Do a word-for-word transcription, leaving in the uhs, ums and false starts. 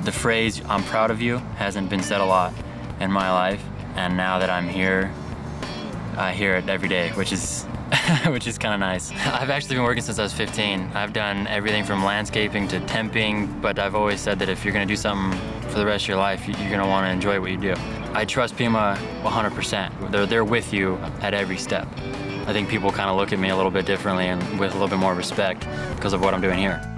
The phrase, "I'm proud of you," hasn't been said a lot in my life, and now that I'm here, I hear it every day, which is which is kind of nice. I've actually been working since I was fifteen. I've done everything from landscaping to temping, but I've always said that if you're gonna do something for the rest of your life, you're gonna wanna enjoy what you do. I trust Pima one hundred percent. They're, they're with you at every step. I think people kind of look at me a little bit differently and with a little bit more respect because of what I'm doing here.